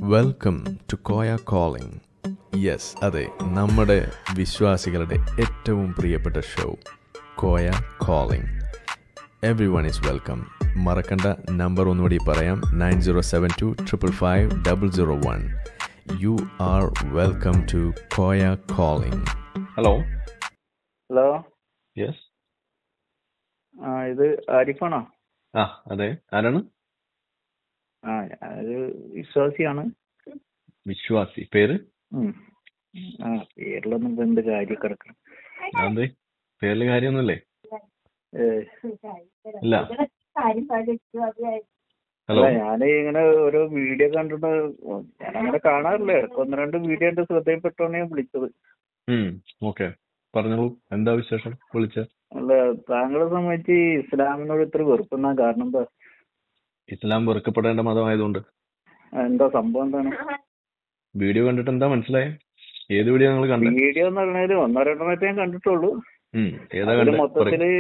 Welcome to Koya calling. Yes, അതെ, നമ്മുടെ വിശ്വാസികളുടെ ഏറ്റവും പ്രിയപ്പെട്ട show Koya calling. Everyone is welcome. മറക്കണ്ട നമ്പർ ഒന്നുകൂടി പറയാം, 9072555001. You are welcome to Koya calling. Hello hello, yes, ഇത് ആരിഫാണോ? അതെ, ആരാണ്? ഞാനൊരു വിശ്വാസിയാണ്. വിശ്വാസി, പേര്? പേരിലൊന്നും എന്ത് കാര്യം കിടക്കണം. അതെ, പേരില് കാര്യമൊന്നുമില്ലേ? ഇല്ല. ഹലോ, ഞാൻ ഇങ്ങനെ ഓരോ വീഡിയോ കണ്ടിട്ട് ഞാനങ്ങനെ കാണാറില്ല. ഇടയ്ക്ക് ഒന്ന് രണ്ട് വീഡിയോ എന്റെ ശ്രദ്ധയിൽപ്പെട്ടോണ്ട് ഞാൻ വിളിച്ചത്. ഓക്കെ, പറഞ്ഞോളൂ, എന്താ വിശേഷം? വിളിച്ച അല്ല, താങ്കളെ സംബന്ധിച്ച് ഇസ്ലാമിനോട് ഇത്ര വെറുപ്പുണ്ടാൻ കാരണം എന്താ? ഇസ്ലാം വെറുക്കപ്പെടേണ്ട മതമായതുകൊണ്ട്. എന്താ സംഭവം എന്താണ്? വീഡിയോ കണ്ടിട്ട് എന്താ മനസ്സിലായേ? ഏത് വീഡിയോ നിങ്ങൾ കണ്ടത്? വീഡിയോ എന്ന് പറഞ്ഞാൽ ഒന്നോ രണ്ടെണ്ണത്തെ ഞാൻ കണ്ടിട്ടുള്ളൂ. ഏതാ അതില് കണ്ടത്? മൊത്തത്തില്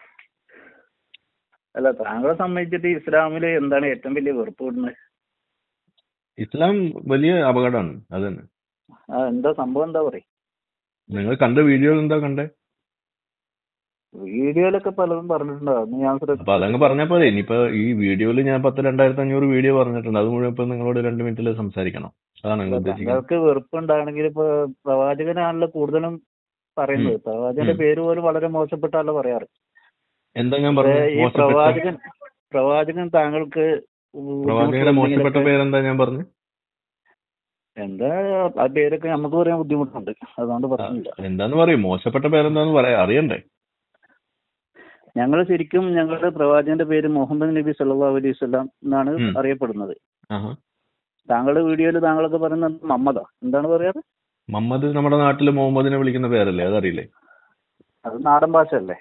അല്ല, താങ്കളെ സംബന്ധിച്ചിട്ട് ഇസ്ലാമില് എന്താണ് ഏറ്റവും വലിയ വെറുപ്പ് വിടുന്നത്? ഇസ്ലാം വലിയ അപകടമാണ്, അത് തന്നെ. എന്താ സംഭവം എന്താ പറയും? നിങ്ങൾ കണ്ട വീഡിയോ എന്താ കണ്ടേ? വീഡിയോയിലൊക്കെ പലതും പറഞ്ഞിട്ടുണ്ടാവും, ഞാൻ അപ്പൊ അതങ്ങ് പറഞ്ഞാൽ പോലെ. ഇനിയിപ്പോ ഈ വീഡിയോയിൽ ഞാൻ 10,2500 വീഡിയോ പറഞ്ഞിട്ടുണ്ട്. അത് മുഴുവൻ ഇപ്പൊ നിങ്ങളോട് 2 മിനിറ്റിൽ സംസാരിക്കണം. അതാണ് നിങ്ങൾ ഉദ്ദേശിക്കുന്നത്. താങ്കൾക്ക് വെറുപ്പുണ്ടാണെങ്കിൽ ഇപ്പൊ പ്രവാചകനാണല്ലോ കൂടുതലും പറയുന്നത്. പ്രവാചകന്റെ പേര് പോലും വളരെ മോശപ്പെട്ടാണല്ലോ പറയാറ്. എന്താ ഞാൻ ഈ പറഞ്ഞത്? പ്രവാചകൻ താങ്കൾക്ക് പ്രവാചകന്റെ മോശപ്പെട്ട പേരെന്താ ഞാൻ പറഞ്ഞു? എന്താ ആ പേരൊക്കെ നമുക്ക് പറയാൻ ബുദ്ധിമുട്ടുണ്ട്, അതുകൊണ്ട് പറഞ്ഞില്ല. എന്താന്ന് പറയും, മോശപ്പെട്ട പേരെന്താന്ന് പറയാ, അറിയണ്ടേ? ഞങ്ങൾ ശരിക്കും ഞങ്ങളുടെ പ്രവാചകന്റെ പേര് മുഹമ്മദ് നബി സല്ലല്ലാഹു അലൈഹി വസല്ലം എന്നാണ് അറിയപ്പെടുന്നത്. താങ്കളുടെ വീഡിയോയിൽ താങ്കളൊക്കെ പറയുന്നത് മുഹമ്മദാ, എന്താണ് പറയാറ്? മുഹമ്മദ് നമ്മുടെ നാട്ടില് മുഹമ്മദിനെ വിളിക്കുന്ന പേരല്ലേ, അതറിയില്ലേ? അത് നാടൻ ഭാഷ അല്ലേ?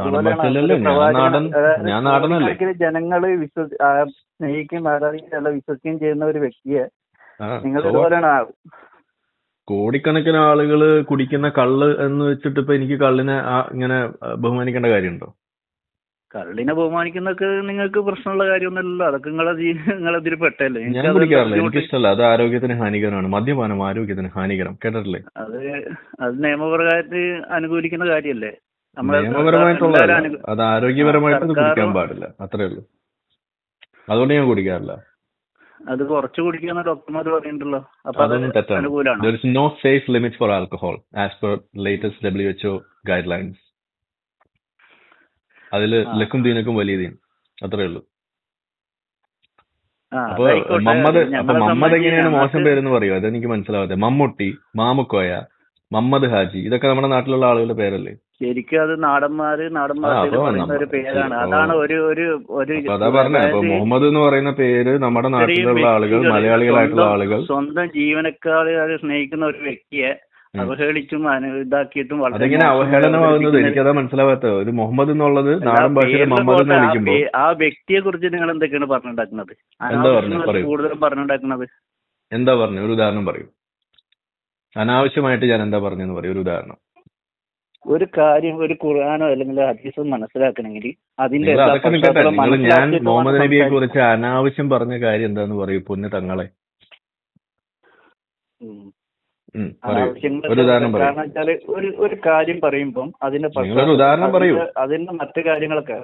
ഞാൻ നാടനല്ലേ? ജനങ്ങള് സ്നേഹിക്കുകയും ആരാധിക്കുകയും വിശ്വസിക്കുകയും ചെയ്യുന്ന ഒരു വ്യക്തിയെ നിങ്ങൾ ഇതുപോലെയാണ്. കോടിക്കണക്കിന് ആളുകള് കുടിക്കുന്ന കള്ള് എന്ന് വെച്ചിട്ട് ഇപ്പൊ എനിക്ക് കള്ളിനെ ഇങ്ങനെ ബഹുമാനിക്കേണ്ട കാര്യമുണ്ടോ? കള്ളിനെ ബഹുമാനിക്കുന്നൊക്കെ നിങ്ങൾക്ക് പ്രശ്നമുള്ള കാര്യമൊന്നുമല്ലല്ലോ. അതൊക്കെ നിങ്ങളതിൽ പെട്ടല്ലേ. ഞാൻ കുടിക്കാറില്ല, എനിക്കിഷ്ടമല്ല. അത് ആരോഗ്യത്തിന് ഹാനികരമാണ്. മദ്യപാനം ആരോഗ്യത്തിന് ഹാനികരം, കേട്ടിട്ടില്ലേ? അത് നിയമപ്രകാരത്തിൽ അനുകൂലിക്കുന്ന കാര്യമല്ലേ? നിയമപരമായിട്ടുള്ള അത് ആരോഗ്യപരമായിട്ട് കുടിക്കാൻ പാടില്ല, അത്രേ ഉള്ളൂ. അതുകൊണ്ട് ഞാൻ കുടിക്കാറില്ല. അത് കുറച്ച് കുടിക്കാന്ന് ഡോക്ടർമാർ പറയുന്നുണ്ടല്ലോ. അതൊന്നും തെറ്റാണ്. There is no safe limit for alcohol as per latest WHO guidelines. അതില് ലക്കും ദീനക്കും വലിയ ദീൻ, അത്രേ ഉള്ളൂ. അപ്പൊ മമ്മദ് എങ്ങനെയാണ് മോശം പേരെന്ന് പറയുമോ? അതെനിക്ക് മനസ്സിലാവാതെ. മമ്മൂട്ടി, മാമുക്കോയ, മമ്മദ് ഹാജി, ഇതൊക്കെ നമ്മുടെ നാട്ടിലുള്ള ആളുകളുടെ പേരല്ലേ? ശരിക്കും അത് നാടന്മാര് ഒരു പേരാണ്. അതാണ് അതാ പറഞ്ഞ. അപ്പൊ മുഹമ്മദ് എന്ന് പറയുന്ന പേര് നമ്മുടെ നാട്ടിലുള്ള ആളുകൾ, മലയാളികളായിട്ടുള്ള ആളുകൾ, സ്വന്തം ജീവനക്കാരെ സ്നേഹിക്കുന്ന ഒരു വ്യക്തിയെ അവഹേളിച്ചും ഇതാക്കിയിട്ടും. അതെങ്ങനെ അവഹേളനമാകുന്നത്? എനിക്കതാ മനസ്സിലാവാത്തത്. ഒരു മുഹമ്മദ് എന്നുള്ളത് നാടൻ ഭാഷയിൽ മുഹമ്മദ് എന്ന് വിളിക്കുമ്പോൾ ആ വ്യക്തിയെ കുറിച്ച് നിങ്ങൾ എന്തൊക്കെയാണ് പറഞ്ഞുണ്ടാക്കുന്നത്? എന്താ പറഞ്ഞു? കൂടുതലും പറഞ്ഞുണ്ടാക്കുന്നത് എന്താ പറഞ്ഞു? ഒരു ഉദാഹരണം പറയൂ. അനാവശ്യമായിട്ട് ഞാൻ എന്താ പറഞ്ഞെന്ന് പറയും, ഒരു ഉദാഹരണം. ഒരു കാര്യം, ഒരു ഖുർആനോ അല്ലെങ്കിൽ ഹദീസോ മനസ്സിലാക്കണമെങ്കിൽ അതിന്റെ ഞാൻ മുഹമ്മദ് നബിയെ കുറിച്ച് അനാവശ്യം പറഞ്ഞ കാര്യം എന്താന്ന് പറയൂ, പൊന്നു തങ്ങളെ. ഒരു കാര്യം പറയുമ്പം അതിന്റെ ഉദാഹരണം പറയൂ. അതിന്റെ മറ്റു കാര്യങ്ങളൊക്കെ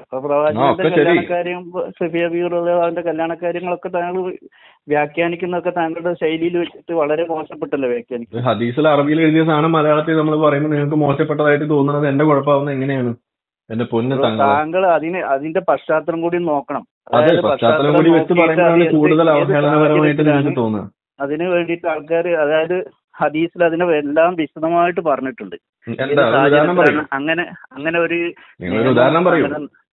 അവന്റെ കല്യാണ കാര്യങ്ങളൊക്കെ താങ്കൾ വ്യാഖ്യാനിക്കുന്നതൊക്കെ താങ്കളുടെ ശൈലിയിൽ വെച്ചിട്ട് വളരെ മോശപ്പെട്ടല്ലോ വ്യാഖ്യാനിക്കുന്നത്. ഹദീസിൽ അറബിയിൽ എഴുതിയ സാധനം മലയാളത്തിൽ നമ്മൾ പറയുമ്പോൾ നിങ്ങൾക്ക് മോശപ്പെട്ടതായിട്ട് തോന്നുന്നത് എന്റെ കുഴപ്പമാവുന്നത് എങ്ങനെയാണ്? എന്റെ പൊന്നു താങ്കൾ അതിന്റെ പശ്ചാത്തലം കൂടി നോക്കണം. അതെ, പശ്ചാത്തലം കൂടി വെച്ച് പറയുമ്പോഴാണ് കൂടുതൽ അവഹേളനപരമായിട്ട് നിങ്ങൾക്ക് തോന്നുക. അതിന് വേണ്ടിയിട്ട് ആൾക്കാർ, അതായത് ഹദീസിൽ അതിനെ എല്ലാം വിശദമായിട്ട് പറഞ്ഞിട്ടുണ്ട്. അങ്ങനെ ഒരു ഉദാഹരണം പറയൂ.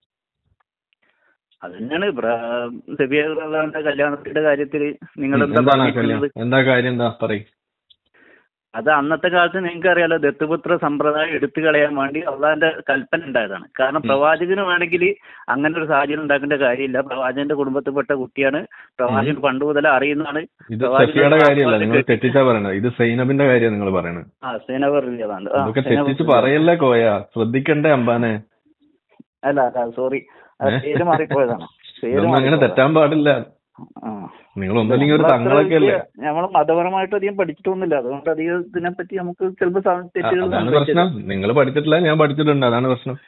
അത് തന്നെയാണ് നബിയുടെ കല്യാണത്തിന്റെ കാര്യത്തിൽ നിങ്ങൾ എന്താ കാര്യം, എന്താ പറയും? അത് അന്നത്തെ കാലത്ത് നിങ്ങൾക്ക് അറിയാലോ, ദത്തുപുത്ര സമ്പ്രദായം എടുത്തു കളയാൻ വേണ്ടി അള്ളാന്റെ കൽപ്പന ഉണ്ടായതാണ്. കാരണം പ്രവാചകന് വേണമെങ്കിൽ അങ്ങനെ ഒരു സാഹചര്യം ഉണ്ടാക്കേണ്ട കാര്യമില്ല. പ്രവാചകന്റെ കുടുംബത്തിൽപ്പെട്ട കുട്ടിയാണ്, പ്രവാചകൻ പണ്ട് മുതലേ അറിയുന്നതാണ്. ഇത് സഫിയുടെ കാര്യമല്ല, നിങ്ങൾ തെറ്റിച്ചാ പറയണത്. ഇത് സൈനബിന്റെ കാര്യം നിങ്ങൾ പറയണത്. സൈനബ് തെറ്റിച്ച് പറയല്ലേ കോയ, ശ്രദ്ധിക്കണ്ടേ അമ്പാനെ. അല്ല സോറി, പേര് മാറിപ്പോയതാണ്. അങ്ങനെ തെറ്റാൻ പാടില്ല. നിങ്ങൾ ഒന്നല്ലെങ്കിൽ ഒരു തങ്ങളൊക്കെ അല്ലേ? നമ്മൾ മതപരമായിട്ട് അധികം പഠിച്ചിട്ടൊന്നുമില്ല, അതുകൊണ്ട് അധികം ഇതിനെപ്പറ്റി നമുക്ക് ചിലപ്പോൾ തെറ്റുകൾ അതാണ് പ്രശ്നം. നിങ്ങൾ പഠിച്ചിട്ടില്ല, ഞാൻ പഠിച്ചിട്ടുണ്ട്, അതാണ് പ്രശ്നം.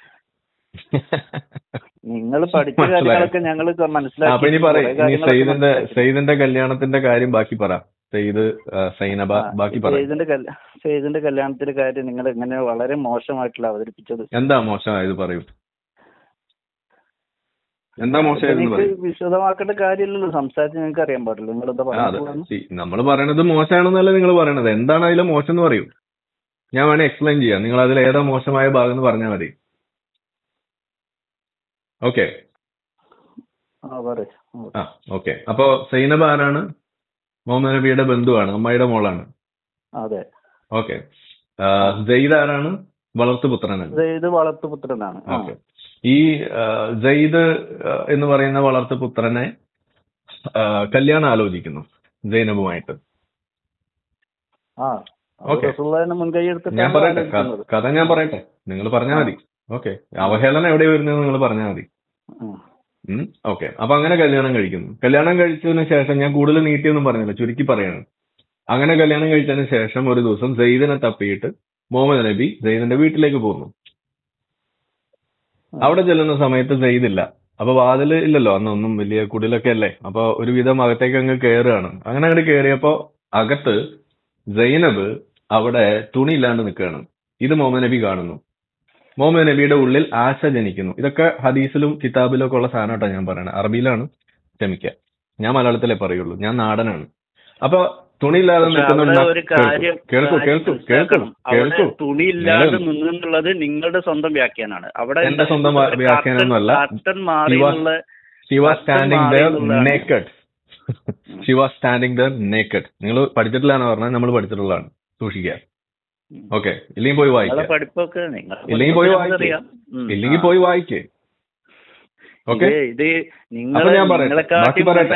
നിങ്ങൾ പഠിച്ച കാര്യങ്ങളൊക്കെ ഞങ്ങൾ അപ്പൊ ഇനി പറയും സെയ്ദിന്റെ കല്യാണത്തിന്റെ കാര്യം ബാക്കി പറ. സെയ്ദ് സൈനബ ബാക്കി പറ. സെയ്ദിന്റെ കല്യാണത്തിന്റെ കാര്യം നിങ്ങൾ എങ്ങനെ വളരെ മോശമായിട്ടുള്ള അവതരിപ്പിച്ചത്. എന്താ മോശമായത് പറയൂ. എന്താ മോശമായിരുന്നു പറയും. വിശദമാക്കേണ്ട കാര്യമില്ലല്ലോ, സംസാരിച്ച് നിങ്ങൾക്ക് അറിയാൻ പാടില്ല. നിങ്ങൾ എന്താ പറയുന്നത്? നമ്മൾ പറയണത് മോശമാണെന്നല്ല നിങ്ങൾ പറയണത്. എന്താണ് അതിലെ മോശം എന്ന് പറയൂ. ഞാൻ വേണേ എക്സ്പ്ലെയിൻ ചെയ്യാം. നിങ്ങൾ അതിൽ ഏതാ മോശമായ ഭാഗം എന്ന് പറഞ്ഞാൽ മതി. Okay okay. അപ്പോ സൈനബ ആരാണ്? മുഹമ്മദ് നബിയുടെ ബന്ധുവാണ്, അമ്മായിയുടെ മോളാണ്. അതെ. ഓക്കെ. സെയ്ദ് ആരാണ്? വളർത്തുപുത്രനാണ്. സെയ്ദ് വളർത്തുപുത്രനാണ്. ഓക്കെ. ഈ സെയ്ദ് എന്ന് പറയുന്ന വളർത്തുപുത്രനെ കല്യാണം ആലോചിക്കുന്നു സൈനബുമായിട്ട്. ഓക്കെ, ഞാൻ പറയട്ടെ കഥ, ഞാൻ പറയട്ടെ, നിങ്ങൾ പറഞ്ഞാൽ മതി. ഓക്കെ. അവഹേളനം എവിടെ വരുന്നത് നിങ്ങൾ പറഞ്ഞാൽ മതി. ഓക്കെ. അപ്പൊ അങ്ങനെ കല്യാണം കഴിക്കുന്നു. കല്യാണം കഴിച്ചതിന് ശേഷം, ഞാൻ കൂടുതൽ നീട്ടിയൊന്നും പറഞ്ഞില്ല, ചുരുക്കി പറയാണ്. അങ്ങനെ കല്യാണം കഴിച്ചതിന് ശേഷം ഒരു ദിവസം സെയ്ദിനെ തപ്പിയിട്ട് മുഹമ്മദ് നബി സെയ്ദിന്റെ വീട്ടിലേക്ക് പോകുന്നു. അവിടെ ചെല്ലുന്ന സമയത്ത് സെയ്ദ് ഇല്ല. അപ്പൊ വാതിൽ ഇല്ലല്ലോ, അന്നൊന്നും വലിയ കുടിലൊക്കെ അല്ലേ. അപ്പൊ ഒരുവിധം അകത്തേക്ക് അങ്ങ് കയറുകയാണ്. അങ്ങനെ അങ്ങോട്ട് കയറിയപ്പോ അകത്ത് സൈനബ് അവിടെ തുണി ഇല്ലാണ്ട് നിൽക്കുകയാണ്. ഇത് മുഹമ്മദ് നബി കാണുന്നു. മുഹമ്മദ് നബിയുടെ ഉള്ളിൽ ആശ ജനിക്കുന്നു. ഇതൊക്കെ ഹദീസിലും കിതാബിലും ഒക്കെ ഉള്ള സാധനം കേട്ടോ ഞാൻ പറയണത്. അറബിയിലാണ്, ക്ഷമിക്കുക, ഞാൻ മലയാളത്തിലേ പറയുള്ളൂ, ഞാൻ നാടനാണ്. അപ്പൊ തുണിയില്ലാതെ തുണിയില്ലാതെ നിന്നുള്ളത് നിങ്ങളുടെ സ്വന്തം വ്യാഖ്യാനാണ്. അവിടെ എന്റെ സ്വന്തം വ്യാഖ്യാനമൊന്നുമല്ല. She was standing there naked. She was standing there naked. നിങ്ങൾ പഠിച്ചിട്ടില്ലാന്ന് പറഞ്ഞാൽ നമ്മൾ പഠിച്ചിട്ടുള്ളതാണ്, സൂക്ഷിക്കുക. ഓക്കെ. ഇല്ലെങ്കിൽ പോയി വായിക്കേ. ഇല്ലെങ്കിൽ പോയി വായിക്കേ. ഓക്കെ. അപ്പൊ ഞാൻ പറയട്ടെ, ബാക്കി പറയട്ടെ.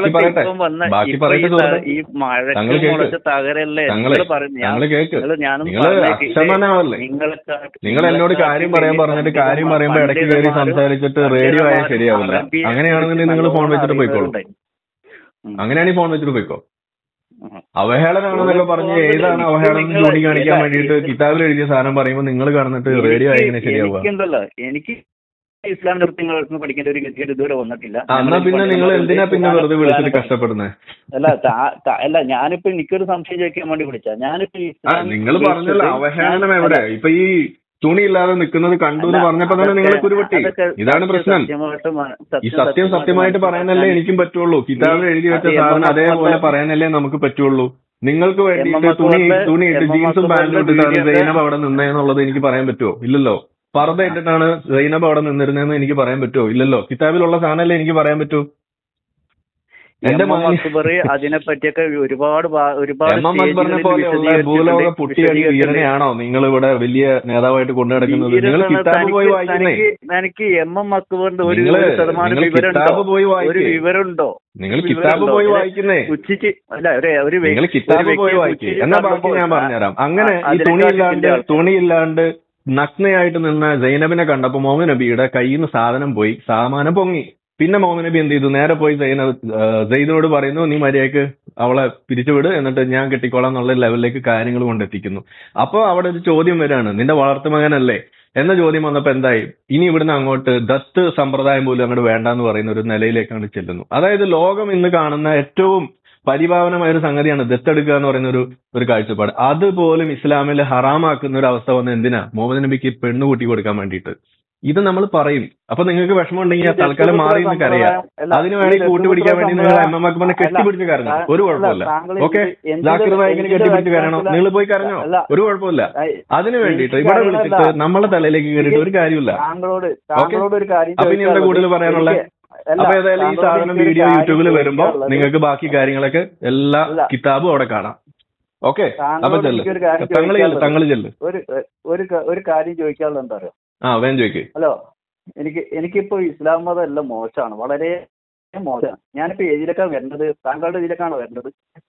താങ്കൾ കേക്ക്. നിങ്ങൾ അക്ഷമനാവല്ലേ? നിങ്ങൾ എന്നോട് കാര്യം പറയാൻ പറഞ്ഞിട്ട് കാര്യം പറയുമ്പോ ഇടയ്ക്ക് കയറി സംസാരിച്ചിട്ട് റേഡിയോ ആയാൽ ശരിയാവില്ല. അങ്ങനെയാണെന്നുണ്ടെങ്കിൽ നിങ്ങൾ ഫോൺ വെച്ചിട്ട് പോയിക്കോളൂ. അങ്ങനെയാണെങ്കിൽ ഫോൺ വെച്ചിട്ട് പോയിക്കോ. അവഹേളനാണെന്നൊക്കെ പറഞ്ഞ് ഏതാണ് അവഹേളനം ചൂണ്ടിക്കാണിക്കാൻ വേണ്ടിയിട്ട് കിതാബിൽ എഴുതിയ സാധനം പറയുമ്പോൾ നിങ്ങൾ കാണുന്നിട്ട് റേഡിയോ ആയി എങ്ങനെ ശരിയാവുക? എനിക്ക് ഇസ്ലാം നൃത്യങ്ങൾ പഠിക്കേണ്ട ഒരു ഗതികേട് ഇതുവരെ വന്നിട്ടില്ല. എന്നാ പിന്നെ നിങ്ങൾ എന്തിനാ പിന്നെ വെറുതെ വിളിച്ചിട്ട് കഷ്ടപ്പെടുന്നത്? അല്ല ഞാനിപ്പോ എനിക്കൊരു സംശയം ചോദിക്കാൻ വേണ്ടി വിളിച്ചാ. ഞാനിപ്പോ നിങ്ങൾ പറഞ്ഞല്ലോ അവഹേളനം എവിടെ? ഇപ്പൊ ഈ തുണിയില്ലാതെ നിൽക്കുന്നത് കണ്ടു എന്ന് പറഞ്ഞപ്പോ തന്നെ നിങ്ങൾ കുരുപൊട്ടി. ഇതാണ് പ്രശ്നം. ഈ സത്യം സത്യമായിട്ട് പറയാനല്ലേ എനിക്കും പറ്റുള്ളൂ. കിതാബിൽ എഴുതി വെച്ച സാധനം അതേപോലെ പറയാനല്ലേ നമുക്ക് പറ്റുള്ളൂ. നിങ്ങൾക്ക് വേണ്ടിയിട്ട് തുണിയിട്ട് ജീൻസും പാന്റും ഇട്ടിട്ടാണ് സൈനബ് അവിടെ നിന്നേന്നുള്ളത് എനിക്ക് പറയാൻ പറ്റുമോ? ഇല്ലല്ലോ. പർദ്ദ ഇട്ടിട്ടാണ് സൈനബ് അവിടെ നിന്നിരുന്നതെന്ന് എനിക്ക് പറയാൻ പറ്റുമോ? ഇല്ലല്ലോ. കിതാബിലുള്ള സാധനമല്ലേ എനിക്ക് പറയാൻ പറ്റൂ. അതിനെ പറ്റിയൊക്കെ ഒരുപാട് ഭൂലോക പുട്ടിയടി വീരനെയാണോ നിങ്ങൾ ഇവിടെ വലിയ നേതാവായിട്ട് കൊണ്ടു നടക്കുന്നത്? നിങ്ങൾ കിതാബ് പോയി വായിക്കുന്നേ. എനിക്ക് എം.എം. അക്ബറിന്റെ ഒരു ശതമാനം വിവരമുണ്ടോ? നിങ്ങൾ കിതാബ് പോയി വായിക്കുന്നേ. നിങ്ങൾ കിതാബ് പോയി വായിക്കേ. എന്നാ ബാക്കി ഞാൻ പറഞ്ഞുതരാം. അങ്ങനെ ഈ തുണിയില്ലാണ്ട് നഗ്നയായിട്ട് നിന്ന സൈനബിനെ കണ്ടപ്പോ മുഹമ്മദ് നബിയുടെ കയ്യിൽ നിന്ന് സാധനം പോയി, സാമാനം പൊങ്ങി. പിന്നെ മുഹമ്മദ് നബി എന്ത് ചെയ്തു? നേരെ പോയി സെയ്ദിനോട് പറയുന്നു, നീ മര്യാദക്ക് അവളെ പിരിച്ചുവിട്, എന്നിട്ട് ഞാൻ കെട്ടിക്കോളാം എന്നുള്ള ലെവലിലേക്ക് കാര്യങ്ങൾ കൊണ്ടെത്തിക്കുന്നു. അപ്പൊ അവിടെ ഒരു ചോദ്യം വരികയാണ്, നിന്റെ വളർത്തുമകനല്ലേ എന്ന ചോദ്യം വന്നപ്പോ എന്തായി? ഇനി ഇവിടുന്ന് അങ്ങോട്ട് ദത്ത് സമ്പ്രദായം പോലും അങ്ങോട്ട് വേണ്ടാന്ന് പറയുന്ന ഒരു നിലയിലേക്കാണ് ചെല്ലുന്നു. അതായത് ലോകം ഇന്ന് കാണുന്ന ഏറ്റവും പരിപാവനമായ ഒരു സംഗതിയാണ് ദത്തെടുക്കുക എന്ന് പറയുന്ന ഒരു കാഴ്ചപ്പാട്. അതുപോലും ഇസ്ലാമിൽ ഹറാമാക്കുന്ന ഒരു അവസ്ഥ വന്ന എന്തിനാ? മുഹമ്മദ് നബിക്ക് പെണ്ണ് കൂട്ടി കൊടുക്കാൻ വേണ്ടിയിട്ട്. ഇത് നമ്മൾ പറയും. അപ്പൊ നിങ്ങൾക്ക് വിഷമം ഉണ്ടെങ്കിൽ തൽക്കാലം മാറി നിന്ന് കരയാം. അതിന് വേണമെങ്കിൽ കൂട്ടുപിടിക്കാൻ വേണ്ടി നിങ്ങൾ എം.എം. അക്ബറിനെ കെട്ടിപ്പിടിച്ച് കരഞ്ഞോ, ഒരു കുഴപ്പമില്ല. ഓക്കെ. ജാക്കിർ നായിക്കിനെ കെട്ടിപ്പിടിച്ച് കരയണോ? നിങ്ങൾ പോയി കരഞ്ഞോ, ഒരു കുഴപ്പമില്ല. അതിന് വേണ്ടിയിട്ട് ഇവിടെ വിളിച്ചിട്ട് നമ്മളെ തലയിലേക്ക് കയറിയിട്ട് ഒരു കാര്യമില്ല. ഓക്കെ. അപ്പൊ ഇനി എന്താ കൂടുതൽ പറയാനുള്ള? അപ്പൊ ഏതായാലും ഈ സാധനം വീഡിയോ യൂട്യൂബിൽ വരുമ്പോ നിങ്ങൾക്ക് ബാക്കി കാര്യങ്ങളൊക്കെ എല്ലാ കിതാബും അവിടെ കാണാം. ഓക്കെ. അപ്പൊ തങ്ങൾ ചെല്ല്. ഒരു കാര്യം ചോദിക്കാനുള്ള എന്താ അറിയോ? വേഗം ചോദിക്കേ. ഹലോ, എനിക്കിപ്പോ ഇസ്ലാം മതം എല്ലാം മോശമാണ്, വളരെ മോശമാണ്. ഞാനിപ്പോ ഏതിലേക്കാണ് വരേണ്ടത്? താങ്കളുടെ ഇതിലേക്കാണോ വരേണ്ടത്?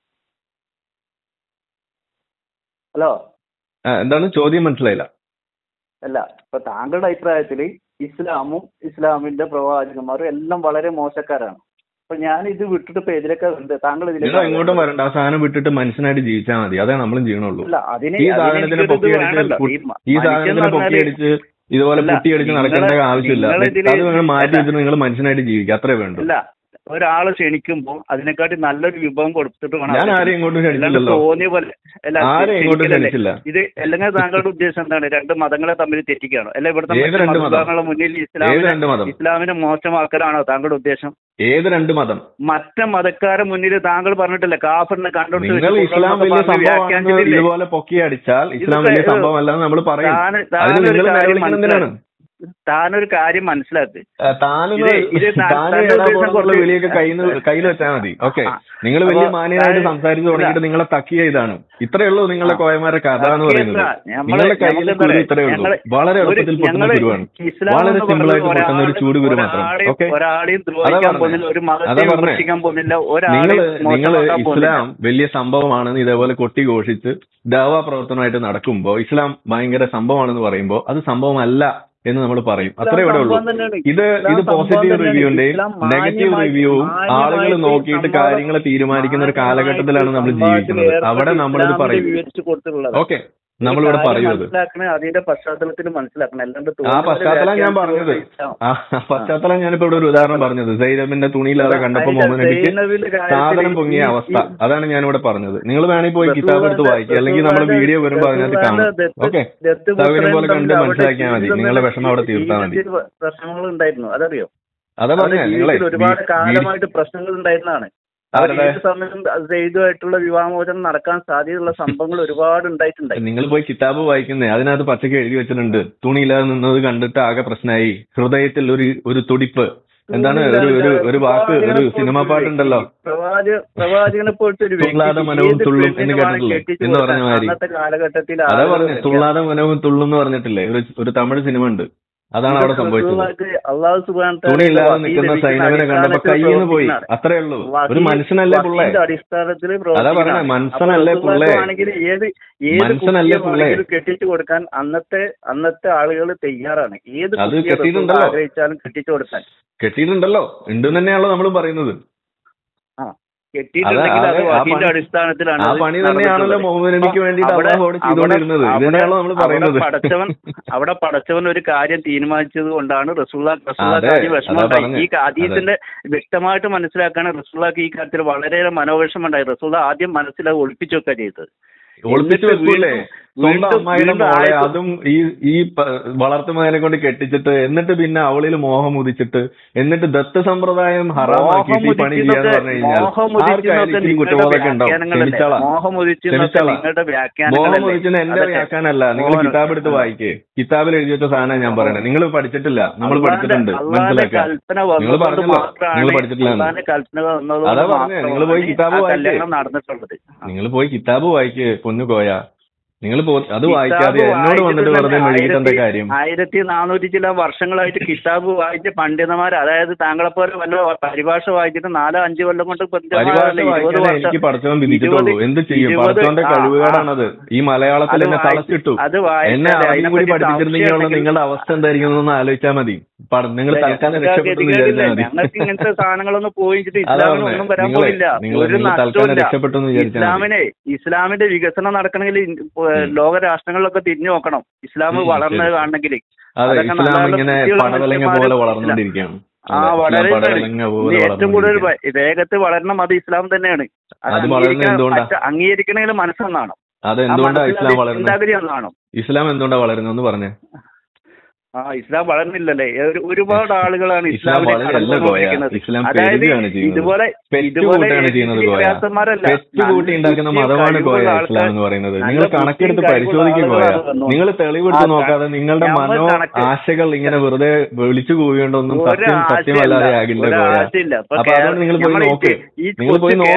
ഹലോ, എന്താണ് ചോദ്യം? മനസ്സിലായില്ല. അല്ല, ഇപ്പൊ താങ്കളുടെ അഭിപ്രായത്തിൽ ഇസ്ലാമും ഇസ്ലാമിന്റെ പ്രവാചകന്മാരും എല്ലാം വളരെ മോശക്കാരാണ്. അപ്പൊ ഞാൻ ഇത് വിട്ടിട്ട് ഇപ്പൊ ഇതിലൊക്കെ താങ്കൾ നിങ്ങൾ എങ്ങോട്ടും വരണ്ട, ആ സാധനം വിട്ടിട്ട് മനുഷ്യനായിട്ട് ജീവിച്ചാൽ മതി. അതേ നമ്മളും ചെയ്യണുള്ളൂ. ഈ സാധനത്തിന് പൊക്കിയടിച്ച് ഇതുപോലെ പൊട്ടിയടിച്ച് നടക്കേണ്ട ആവശ്യമില്ല. അത് നിങ്ങൾ മാറ്റി വെച്ചിട്ട് നിങ്ങൾ മനുഷ്യനായിട്ട് ജീവിക്കുക, അത്രേ വേണ്ടു. ഒരാളെ ക്ഷണിക്കുമ്പോൾ അതിനെക്കാട്ടി നല്ലൊരു വിഭവം കൊടുത്തിട്ട് വേണം. ഞാൻ ആരെയും ഇങ്ങോട്ടും ക്ഷണിച്ചില്ലല്ലോ, തോന്നിയ പോലെ ആരെയും ഇങ്ങോട്ടും ക്ഷണിച്ചില്ല. ഇത് അല്ലെങ്കിൽ താങ്കളുടെ ഉദ്ദേശം എന്താണ്? രണ്ട് മതങ്ങളെ തമ്മിൽ തെറ്റിക്കുകയാണോ? അല്ലെ ഇവിടുത്തെ മുന്നിൽ ഇസ്ലാമിനെ മോശമാക്കലാണോ താങ്കളുടെ ഉദ്ദേശം? ഏത് രണ്ട് മതം? മറ്റേ മതക്കാരെ മുന്നിൽ താങ്കൾ പറഞ്ഞിട്ടില്ല കാഫിറിനെ കണ്ടുകൊണ്ട് ഇസ്ലാം വലിയ സംഭവം ഇതുപോലെ പൊക്കി അടിച്ചാൽ ഇസ്ലാം വലിയ സംഭവം അല്ലെന്ന് നമ്മൾ പറയും. താനൊരു കാര്യം മനസ്സിലാക്ക്. വെളിയൊക്കെ കയ്യിൽ വെച്ചാൽ മതി. ഓക്കെ, നിങ്ങൾ വലിയ മാന്യനായിട്ട് സംസാരിച്ചു തുടങ്ങിയിട്ട് നിങ്ങളെ തക്കിയ ഇതാണ്. ഇത്രയേ ഉള്ളൂ നിങ്ങളെ കോയമാരുടെ കഥ എന്ന് പറയുന്നത്. നിങ്ങളുടെ കയ്യിലെ കുരു ഇത്രയേ ഉള്ളൂ. വളരെ എളുപ്പത്തിൽ പൊട്ടുന്ന കുരുവാണ്, വളരെ സിമ്പിൾ ആയിട്ട് പൊട്ടുന്ന ഒരു ചൂട് കുരു മാത്രം. ഓക്കെ, അതാ പറഞ്ഞേ. നിങ്ങൾ ഇസ്ലാം വലിയ സംഭവമാണെന്ന് ഇതേപോലെ കൊട്ടി ഘോഷിച്ച് ദഅ്വാ പ്രവർത്തനമായിട്ട് നടക്കുമ്പോൾ ഇസ്ലാം ഭയങ്കര സംഭവമാണെന്ന് പറയുമ്പോൾ അത് സംഭവമല്ല എന്ന് നമ്മൾ പറയും. അത്രേ ഇവിടെ ഉള്ളൂ. ഇത് പോസിറ്റീവ് റിവ്യൂന്റെയും നെഗറ്റീവ് റിവ്യൂവും ആളുകൾ നോക്കിയിട്ട് കാര്യങ്ങൾ തീരുമാനിക്കുന്ന ഒരു കാലഘട്ടത്തിലാണ് നമ്മൾ ജീവിക്കുന്നത്. അവിടെ നമ്മളിത് പറയും. ഓക്കെ, നമ്മളിവിടെ പറയുന്നത് അതിന്റെ പശ്ചാത്തലത്തിൽ മനസ്സിലാക്കണം. ആ പശ്ചാത്തലം ഞാൻ പറഞ്ഞത്, ആ പശ്ചാത്തലം ഞാനിപ്പോ ഇവിടെ ഒരു ഉദാഹരണം പറഞ്ഞത്. സൈനബിന്റെ തുണിയില്ലാതെ കണ്ടപ്പോ മുഹമ്മദ് നബിക്ക് സാധനം പൊങ്ങിയ അവസ്ഥ, അതാണ് ഞാനിവിടെ പറഞ്ഞത്. നിങ്ങൾ വേണമെങ്കിൽ പോയി കിതാബ് എടുത്ത് വായിക്കുക, അല്ലെങ്കിൽ നമ്മൾ വീഡിയോ വരുമ്പോൾ അതിനകത്ത് കാണും. ഓക്കെ, സൗകര്യം പോലെ കണ്ട് മനസ്സിലാക്കിയാൽ മതി. നിങ്ങളുടെ വിഷമം അവിടെ തീർത്താൽ മതി. പ്രശ്നങ്ങൾ ഉണ്ടായിരുന്നു, അതറിയോ? അതാ പറഞ്ഞ നിങ്ങളെ ഒരുപാട് കാലമായിട്ട് പ്രശ്നങ്ങൾ ഉണ്ടായിരുന്നതാണ്. സമയം സെയ്ദുമായിട്ടുള്ള വിവാഹമോചനം നടക്കാൻ സാധ്യതയുള്ള സംഭവങ്ങൾ ഒരുപാട് ഉണ്ടായിട്ടുണ്ട്. നിങ്ങൾ പോയി കിതാബ് വായിക്കുന്നേ, അതിനകത്ത് പച്ചക്ക് എഴുതി വെച്ചിട്ടുണ്ട്. തുണിയില്ലാതെ നിന്നത് കണ്ടിട്ട് ആകെ പ്രശ്നമായി, ഹൃദയത്തിൽ ഒരു തുടിപ്പ്. എന്താണ് ഒരു വാക്ക്, ഒരു സിനിമാ പാട്ടുണ്ടല്ലോ, പ്രവാചകനെ പോലത്തെ ഒരു തുള്ളാതെ മനവും തുള്ളും എന്ന് കേട്ടിട്ടില്ലേ എന്ന് പറഞ്ഞ മാതിരി. അതാ പറഞ്ഞു, തുള്ളാതെ മനവും തുള്ളും എന്ന് പറഞ്ഞിട്ടില്ലേ ഒരു തമിഴ് സിനിമ ഉണ്ട്. അതാണ് അവിടെ സംഭവിച്ചത്. തുണിയില്ലാതെ നിൽക്കുന്ന സൈനവിനെ കണ്ടപ്പോ കയ്യിന്ന് പോയി, അത്രേ ഉള്ളൂ. ഒരു മനുഷ്യനല്ലേ പുള്ളേ? അതാ പറഞ്ഞ മനുഷ്യനല്ലേ പുള്ളേ? മനുഷ്യനല്ലേ പുള്ളേ? കെട്ടിച്ചു കൊടുക്കാൻ അന്നത്തെ ആളുകൾ തയ്യാറാണ്. ഏത് അത് കെട്ടിയിട്ടുണ്ടല്ലോ, ആഗ്രഹിച്ചാലും കെട്ടിച്ചു കൊടുക്കാൻ കെട്ടിയിട്ടുണ്ടല്ലോ, ഉണ്ടെന്ന് തന്നെയാണല്ലോ നമ്മൾ പറയുന്നത്. അടിസ്ഥാനത്തിലാണ് ആ പണി തന്നെയാണല്ലോ മുഹമ്മദ് നബിക്ക് വേണ്ടിയിട്ട് അല്ലാഹു ചെയ്തുകൊണ്ടിരുന്നത്. ഇതിനെയാണല്ലോ നമ്മൾ പറയുന്നത്. അവിടെ പടച്ചവൻ ഒരു കാര്യം തീരുമാനിച്ചത് കൊണ്ടാണ് റസൂലുള്ളാഹി വിഷമമുണ്ടായി. ഈ ഹദീസിന്റെ വ്യക്തമായിട്ട് മനസ്സിലാക്കാൻ റസൂലുള്ളാഹിക്ക് ഈ കാര്യത്തിൽ വളരെയേറെ മനോവിഷമുണ്ടായി. റസൂലുള്ളാഹി ആദ്യം മനസ്സിലാക്കി ഒളിപ്പിച്ചു വെക്കുക ചെയ്തത്. ഒളിപ്പിച്ചു വെക്കൂലേ? സ്വന്തം അമ്മായിയുടെ മോളെ, അതും ഈ വളർത്തുമകനെ കൊണ്ട് കെട്ടിച്ചിട്ട്, എന്നിട്ട് പിന്നെ അവളിൽ മോഹം ഉദിച്ചിട്ട്, എന്നിട്ട് ദത്ത് സമ്പ്രദായം ഹറാമാക്കിയിട്ട് ഈ പണി ചെയ്യാന്ന് പറഞ്ഞു കഴിഞ്ഞാൽ ആർക്കായാലും ഈ കുറ്റബോധമൊക്കെ ഉണ്ടാവും. മോഹം ഉദിച്ചെന്ന് എന്റെ വ്യാഖ്യാനല്ല. നിങ്ങൾ കിതാബ് എടുത്ത് വായിക്കേ. കിതാബിൽ എഴുതി വെച്ച സാധനം ഞാൻ പറയണേ. നിങ്ങൾ പഠിച്ചിട്ടില്ല, നമ്മൾ പഠിച്ചിട്ടുണ്ട്, മനസ്സിലാക്കുക. നിങ്ങൾ പറഞ്ഞല്ലോ നിങ്ങൾ പഠിച്ചിട്ടില്ല. അതാ പറഞ്ഞേ, നിങ്ങൾ പോയി കിതാബ് വായിക്കേ. നിങ്ങൾ പോയി കിതാബ് വായിക്കേ പൊന്നു കോയ. നിങ്ങൾ അത് വായിക്കാതെ എന്നോട് വന്നിട്ട് വെറുതെ മെഴുകിട്ടെന്ത കാര്യം? 1400 ചില വർഷങ്ങളായിട്ട് കിതാബ് വായിച്ച പണ്ഡിതന്മാർ, അതായത് താങ്കളെപ്പോലെ വല്ല പരിഭാഷ വായിച്ചിട്ട് 4-5 കൊല്ലം കൊണ്ട് എനിക്ക് പഠിച്ചവൻ വിധിച്ചിട്ടുള്ളൂ. എന്ത് ചെയ്യും? പഠിച്ചവന്റെ കഴിവുകേടാണത്. ഈ മലയാളത്തിൽ എന്നെ തളച്ചിട്ടു. എന്നെ ആദ്യം കൂടി പഠിപ്പിച്ചിരുന്നെങ്കിൽ നിങ്ങളുടെ അവസ്ഥ എന്തായിരിക്കും എന്നൊന്ന് ആലോചിച്ചാൽ മതി. നിങ്ങൾ തൽക്കാലം രക്ഷപ്പെട്ടെന്ന് വിചാരിച്ചാൽ മതി. ഇങ്ങനത്തെ സാധനങ്ങളൊന്നും പോയിട്ട് ഇസ്ലാമിനൊന്നും വരാൻ പോയില്ല. തൽക്കാലം രക്ഷപ്പെട്ടെന്ന് വിചാരിച്ചാൽ ഇസ്ലാമിന്റെ വികസനം നടക്കണമെങ്കിൽ ലോക രാഷ്ട്രങ്ങളിലൊക്കെ തിരിഞ്ഞു നോക്കണം. ഇസ്ലാം വളർന്നത് കാണണമെങ്കിൽ ഇങ്ങനെ പടവലങ്ങ പോലെ വളർന്നുകൊണ്ടിരിക്കുകയാണ്. ഏറ്റവും കൂടുതൽ വേഗത്തിൽ വളരുന്ന മതം ഇസ്ലാം തന്നെയാണ്. അംഗീകരിക്കണമെങ്കിൽ മനസ്സെന്നാണ്. അതെന്തുകൊണ്ടാണ് ഇസ്ലാം വളരുന്നത്? ഇസ്ലാം എന്തുകൊണ്ടാണ് വളരുന്നതെന്ന് പറഞ്ഞേ. ഇസ്ലാം വളർന്നില്ലല്ലേ? ഒരുപാട് ആളുകളാണ് ഇസ്ലാമിനെ അതായത് ഇതുപോലെ ഉണ്ടാക്കുന്ന മതമാണ് കോയ ഇസ്ലാം എന്ന് പറയുന്നത്. നിങ്ങൾ കണക്കെടുത്ത് പരിശോധിക്കും കോയ. നിങ്ങൾ തെളിവെടുത്ത് നോക്കാതെ നിങ്ങളുടെ മനോ ആശകൾ ഇങ്ങനെ വെറുതെ വിളിച്ചു കൂവിയോണ്ടൊന്നും സത്യമല്ലാതെ ആകില്ല കോയ. അപ്പൊ അതുകൊണ്ട് നിങ്ങൾ പോയി നോക്ക്. നിങ്ങൾ പോയി നോക്ക്.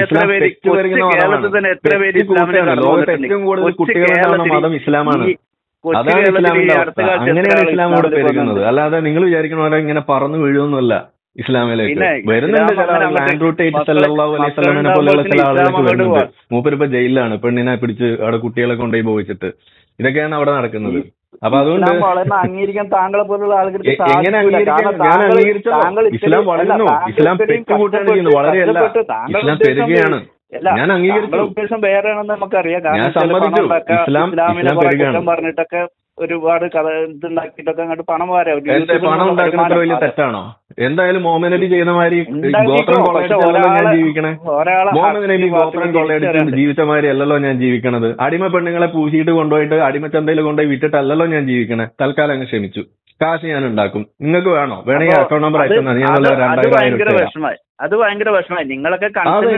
ലോകത്ത് ഏറ്റവും കൂടുതൽ കുട്ടികളുണ്ടാകുന്ന മതം ഇസ്ലാമാണ്. അതാണ് ഇസ്ലാമിന്റെ അവസ്ഥ. അങ്ങനെയാണ് ഇസ്ലാം ഇവിടെ പെരുകുന്നത്. അല്ലാതെ നിങ്ങൾ വിചാരിക്കണ പോലെ ഇങ്ങനെ പറന്നു വീഴുമെന്നല്ല ഇസ്ലാമിലേക്ക്. വരുന്നുണ്ട് ചില ആളുകൾ. ആൻഡ്രൂ ടേറ്റ് സല്ലല്ലാഹു അലൈഹി വസല്ലമയെ പോലെയുള്ള ചില ആളുകളൊക്കെ വരുന്നുണ്ട്. മൂപ്പരിപ്പോ ജയിലിലാണ്, പെണ്ണിനെ പിടിച്ച് അവിടെ കുട്ടികളെ കൊണ്ടുപോയി പോയിച്ചിട്ട്. ഇതൊക്കെയാണ് അവിടെ നടക്കുന്നത്. അപ്പൊ അതുകൊണ്ട് അംഗീകരിക്കാൻ താങ്കളെ പോലുള്ള ആളുകൾക്ക് എങ്ങനെ അംഗീകരിക്കാം? ഇസ്ലാം വളരുന്നു, ഇസ്ലാം പെറ്റുകൂട്ടാണ് ചെയ്യുന്നത്, വളരെയല്ല, ഇസ്ലാം പെരുകയാണ്. ഞാൻ അംഗീകരിച്ചു, ഉദ്ദേശം വേറെയാണെന്ന് നമുക്കറിയാം. ഞാൻ സമ്മതിച്ചു. ഇസ്ലാമിനെ പറഞ്ഞിട്ടൊക്കെ ഒരുപാട് കഥ ഇതുണ്ടാക്കിയിട്ടൊക്കെ അങ്ങോട്ട് പണം വരാം. പണം ഉണ്ടാക്കുന്നത് വലിയ തെറ്റാണോ? എന്തായാലും മുഹമ്മദ് നബി ചെയ്യുന്ന മാതിരി ഗോത്രം കൊള്ളയടിച്ചല്ലോ ഞാൻ ജീവിക്കണേ. മുഹമ്മദ് നബി ഗോത്രം കൊള്ളയടിച്ച് ജീവിച്ച മാതിരി അല്ലല്ലോ ഞാൻ ജീവിക്കണത്. അടിമ പെണ്ണുങ്ങളെ പൂശിയിട്ട് കൊണ്ടുപോയിട്ട് അടിമച്ചന്തയിൽ കൊണ്ടുപോയി വിറ്റിട്ടല്ലല്ലോ ഞാൻ ജീവിക്കണേ. തൽക്കാലം അങ്ങ് ക്ഷമിച്ചു, കാശ് ഞാൻ ഉണ്ടാക്കും. നിങ്ങൾക്ക് വേണോ? വേണമെങ്കിൽ അക്കൗണ്ട് നമ്പർ അയച്ചു തന്നെ ഞാൻ 2000 അത് ഭയങ്കര വിഷമമായി. നിങ്ങളൊക്കെ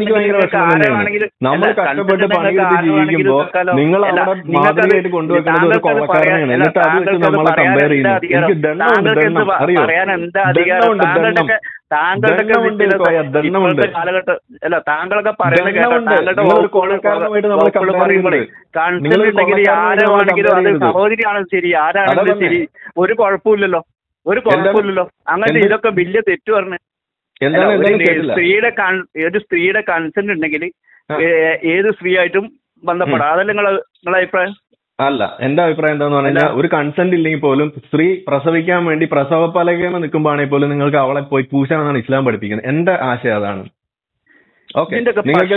നമ്മൾ കഷ്ടപ്പെട്ട് പണിയെടുത്ത് ജീവിക്കുമ്പോ നിങ്ങൾ അവിടെ മാതൃകയായിട്ട് കൊണ്ടുവെക്കുന്നത് ഒരു കൊള്ളക്കാരനെയാണ്. എന്നിട്ട് അത് വെച്ച് നമ്മളെ കമ്പയർ ചെയ്യുന്നു. എനിക്ക് ദണ്ണമുണ്ട്, ദണ്ണം അറിയോ? ദണ്ണമുണ്ട്, ദണ്ണം. കാലഘട്ടം അല്ല, താങ്കളൊക്കെ സഹോദരിയാണെങ്കിലും ശരി, ആരാണെങ്കിലും ശരി, ഒരു കുഴപ്പമില്ലല്ലോ, ഒരു കുഴപ്പമില്ലല്ലോ. അങ്ങനെ ഇതൊക്കെ വലിയ തെറ്റ് പറഞ്ഞു. ഒരു സ്ത്രീയുടെ കൺസെന്റ് ഉണ്ടെങ്കിൽ ഏത് സ്ത്രീ ആയിട്ടും ബന്ധപ്പെടാം. അതല്ല നിങ്ങളെ അഭിപ്രായം? അല്ല, എന്റെ അഭിപ്രായം എന്താന്ന് പറഞ്ഞാൽ ഒരു കൺസെന്റ് ഇല്ലെങ്കിൽ പോലും സ്ത്രീ പ്രസവിക്കാൻ വേണ്ടി പ്രസവ പലകയിൽ നിൽക്കുമ്പോഴാണെങ്കിൽ പോലും നിങ്ങൾക്ക് അവളെ പോയി പൂശാമെന്നാണ് ഇസ്ലാം പഠിപ്പിക്കുന്നത്. എന്റെ ആശയം അതാണ്. ഓക്കെ, നിങ്ങൾക്ക്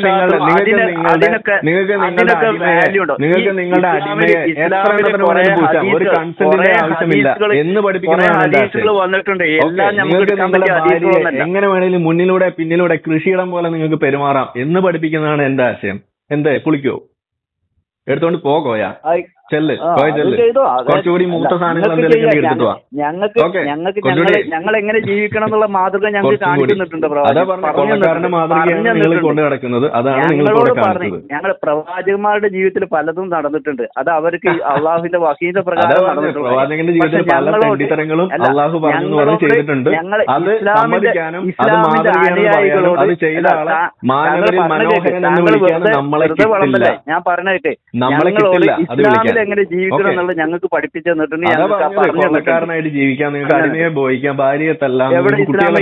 നിങ്ങളുടെ അടിമയെ പൂശാം, ഒരു കൺസെന്റിന്റെ ആവശ്യമില്ല എന്ന് പഠിപ്പിക്കുന്നതാണ് എന്റെ ആശയം. നിങ്ങൾക്ക് നിങ്ങളുടെ ഭാര്യയെ എങ്ങനെ വേണേലും മുന്നിലൂടെ പിന്നിലൂടെ കൃഷിയിടം പോലെ നിങ്ങൾക്ക് പെരുമാറാം എന്ന് പഠിപ്പിക്കുന്നതാണ് എന്റെ ആശയം. എന്തേ, കുളിക്കോ? എടുത്തോണ്ട് പോകോയാ, ചെല്ല്, കുറച്ചുകൂടി മൂത്ത സാധനങ്ങൾ എന്തെങ്കിലും എടുത്തിട്ട് വാ. ഞങ്ങൾ എങ്ങനെ ജീവിക്കണം എന്നുള്ള മാതൃക ഞങ്ങൾക്ക് കാണിക്കുന്നുണ്ട്. അതാ പറഞ്ഞ കൊള്ളക്കാരന്റെ മാതൃകയാണ് നിങ്ങൾ കൊണ്ടു നടക്കുന്നത്. അതാണ് നിങ്ങൾ ഞങ്ങൾ പ്രവാചകന്മാരുടെ ജീവിതത്തിൽ പലതും നടന്നിട്ടുണ്ട്. അത് അവർക്ക് അള്ളാഹുവിന്റെ വഹീന്റെ പ്രകാരം നടന്നിട്ടുണ്ട്. പ്രവാചകന്റെ ജീവിതത്തിൽ പല തെണ്ടിത്തരങ്ങളും അള്ളാഹു പറഞ്ഞു ചെയ്തിട്ടുണ്ട്. അത് സമ്മതിക്കാനും അത് മാതൃകയാണെന്ന് പറയാനും അത് ചെയ്ത ആളെ മാനവരിൽ മനോഹരൻ എന്ന് വിളിക്കാനും നമ്മളെ കിട്ടില്ല. ഞാൻ പറഞ്ഞേ, നമ്മളെ കിട്ടില്ല അത് വിളിക്കാൻ. എങ്ങനെ ജീവിക്കണം എന്നുള്ളത് ഞങ്ങൾക്ക് പഠിപ്പിച്ചു തന്നിട്ടുണ്ട്. കൊള്ളക്കാരനായിട്ട് ജീവിക്കാൻ, നിങ്ങൾക്ക് അടിമയെ ബോധിക്കാം, ഭാര്യയെ തല്ലാം, കുട്ടികളെ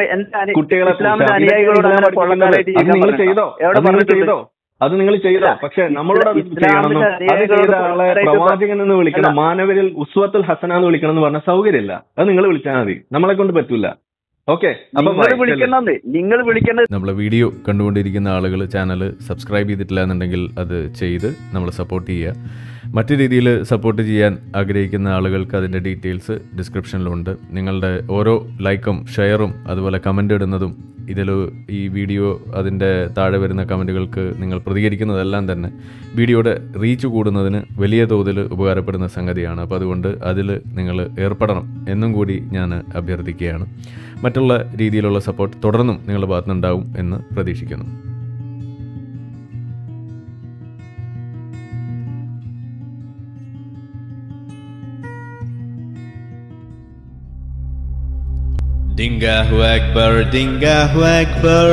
നിങ്ങൾ ചെയ്തോ, അത് നിങ്ങൾ ചെയ്തോ. പക്ഷെ നമ്മളോട് അത് ചെയ്യണമെന്നും അത് ചെയ്ത ആളെ പ്രവാചകൻ എന്ന് വിളിക്കണം, മാനവരിൽ ഉസ്വത്തുൽ ഹസന എന്ന് വിളിക്കണം എന്ന് പറഞ്ഞ സൗകര്യമില്ല. അത് നിങ്ങൾ വിളിച്ചാൽ മതി, നമ്മളെ കൊണ്ട് പറ്റൂല. ഓക്കെ, നിങ്ങൾ വിളിക്കേണ്ടത്. നമ്മളെ വീഡിയോ കണ്ടുകൊണ്ടിരിക്കുന്ന ആളുകൾ ചാനൽ സബ്സ്ക്രൈബ് ചെയ്തിട്ടില്ല എന്നുണ്ടെങ്കിൽ അത് ചെയ്ത് നമ്മളെ സപ്പോർട്ട് ചെയ്യുക. മറ്റു രീതിയിൽ സപ്പോർട്ട് ചെയ്യാൻ ആഗ്രഹിക്കുന്ന ആളുകൾക്ക് അതിൻ്റെ ഡീറ്റെയിൽസ് ഡിസ്ക്രിപ്ഷനിലുണ്ട്. നിങ്ങളുടെ ഓരോ ലൈക്കും ഷെയറും അതുപോലെ കമൻ്റ് ഇടുന്നതും ഈ വീഡിയോ അതിൻ്റെ താഴെ വരുന്ന കമൻറ്റുകൾക്ക് നിങ്ങൾ പ്രതികരിക്കുന്നതെല്ലാം തന്നെ വീഡിയോയുടെ റീച്ച് കൂടുന്നതിന് വലിയ തോതിൽ ഉപകാരപ്പെടുന്ന സംഗതിയാണ്. അപ്പോൾ അതുകൊണ്ട് അതിൽ നിങ്ങൾ ഏർപ്പെടണം എന്നും കൂടി ഞാൻ അഭ്യർത്ഥിക്കുകയാണ്. മറ്റുള്ള രീതിയിലുള്ള സപ്പോർട്ട് തുടർന്നും നിങ്ങളുടെ ഭാഗത്തുനിന്നുണ്ടാവും എന്ന് പ്രതീക്ഷിക്കുന്നു. Dingahu Akbar, Dingahu Akbar,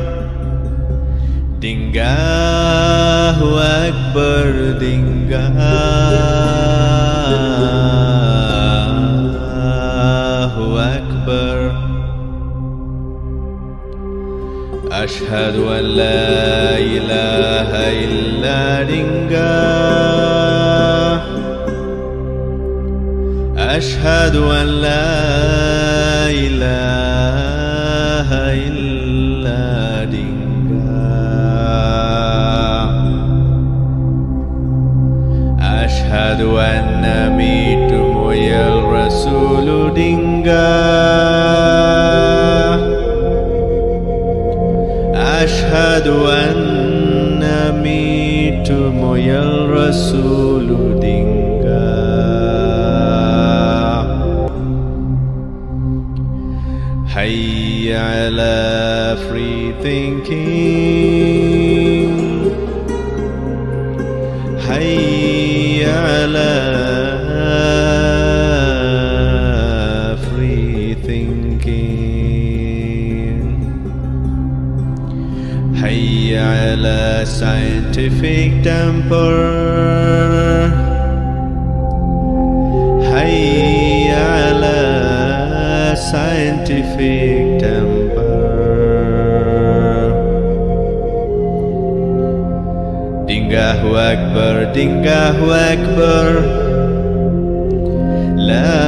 Dingahu Akbar, Dingahu Akbar. Ashhadu an la ilaha illa Dingah. Ashhadu an la ilaha illa Dingah. Ashhadu anna mitumu ya Rasulu Dingah. Ashhadu anna mitumu ya Rasulu Dingah. Hayya ala free thinking. Hayya ala free thinking. Hayya ala scientific temper. Hayya ala scientific temper. Dingahu Akbar, Dingahu Akbar, لا